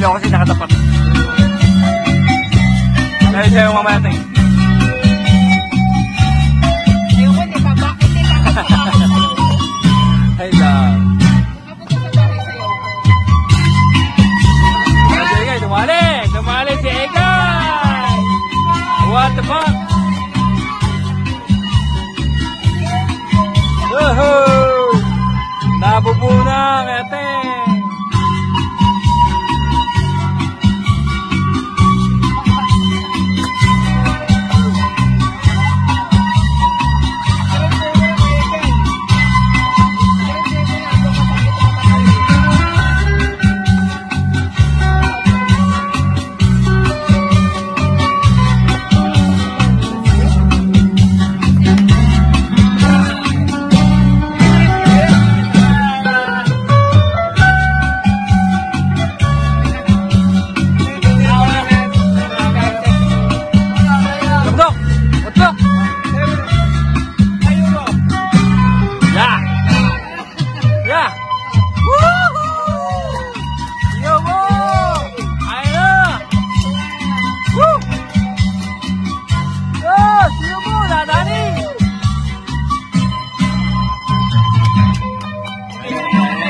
ako kasi nakatapat. Dahil sa'yo mamaya tayo. Ayoko, hindi pa ba? Hindi ka kapapakot sa'yo. Ay lang. Kapunta sa bahay sa'yo ko. Sige, tumali! Tumali si Egay! What the fuck? Woohoo! Nabubunang, ete!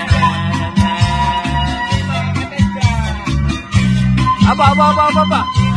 Apa.